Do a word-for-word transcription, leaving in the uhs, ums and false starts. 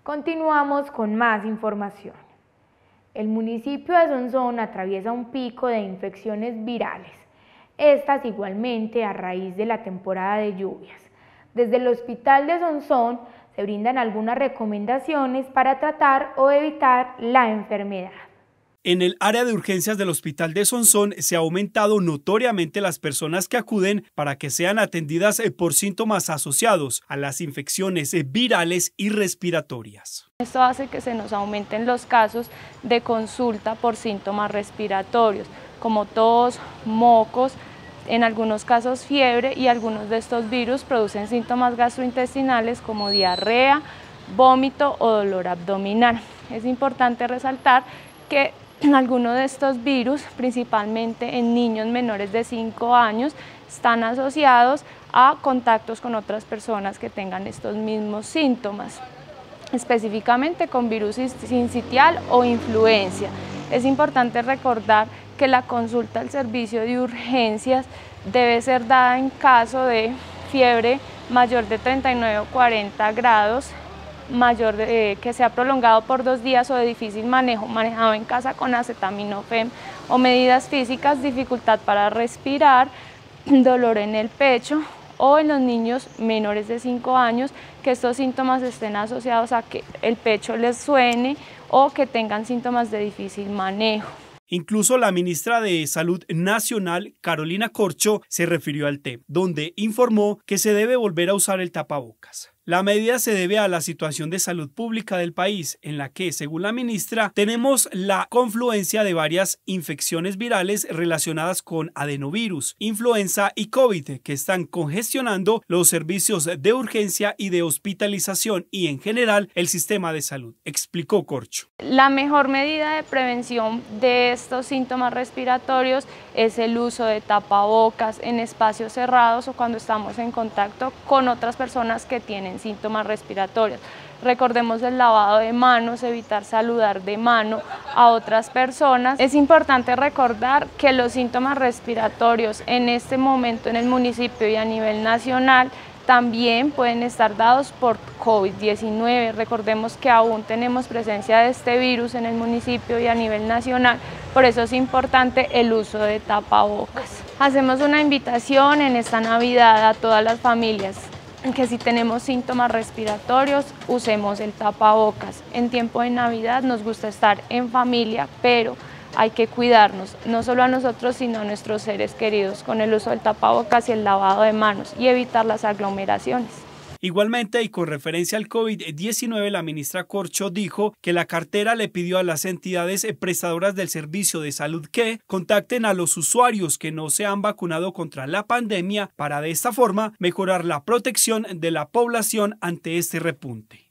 Continuamos con más información. El municipio de Sonsón atraviesa un pico de infecciones virales, estas igualmente a raíz de la temporada de lluvias. Desde el Hospital de Sonsón se brindan algunas recomendaciones para tratar o evitar la enfermedad. En el área de urgencias del Hospital de Sonsón se ha aumentado notoriamente las personas que acuden para que sean atendidas por síntomas asociados a las infecciones virales y respiratorias. Esto hace que se nos aumenten los casos de consulta por síntomas respiratorios, como tos, mocos, en algunos casos fiebre, y algunos de estos virus producen síntomas gastrointestinales como diarrea, vómito o dolor abdominal. Es importante resaltar que algunos de estos virus, principalmente en niños menores de cinco años, están asociados a contactos con otras personas que tengan estos mismos síntomas, específicamente con virus sincitial o influencia. Es importante recordar que la consulta al servicio de urgencias debe ser dada en caso de fiebre mayor de treinta y nueve o cuarenta grados, mayor de, eh, que sea prolongado por dos días o de difícil manejo, manejado en casa con acetaminofén o medidas físicas, dificultad para respirar, dolor en el pecho, o en los niños menores de cinco años que estos síntomas estén asociados a que el pecho les suene o que tengan síntomas de difícil manejo. Incluso la ministra de Salud Nacional, Carolina Corcho, se refirió al tema, donde informó que se debe volver a usar el tapabocas. La medida se debe a la situación de salud pública del país, en la que, según la ministra, tenemos la confluencia de varias infecciones virales relacionadas con adenovirus, influenza y COVID, que están congestionando los servicios de urgencia y de hospitalización y, en general, el sistema de salud, explicó Corcho. La mejor medida de prevención de estos síntomas respiratorios es el uso de tapabocas en espacios cerrados o cuando estamos en contacto con otras personas que tienen síntomas respiratorios. Recordemos el lavado de manos, evitar saludar de mano a otras personas. Es importante recordar que los síntomas respiratorios en este momento en el municipio y a nivel nacional también pueden estar dados por COVID diecinueve. Recordemos que aún tenemos presencia de este virus en el municipio y a nivel nacional, por eso es importante el uso de tapabocas. Hacemos una invitación en esta Navidad a todas las familias que si tenemos síntomas respiratorios, usemos el tapabocas. En tiempo de Navidad nos gusta estar en familia, pero hay que cuidarnos, no solo a nosotros, sino a nuestros seres queridos, con el uso del tapabocas y el lavado de manos y evitar las aglomeraciones. Igualmente, y con referencia al COVID diecinueve, la ministra Corcho dijo que la cartera le pidió a las entidades prestadoras del servicio de salud que contacten a los usuarios que no se han vacunado contra la pandemia para de esta forma mejorar la protección de la población ante este repunte.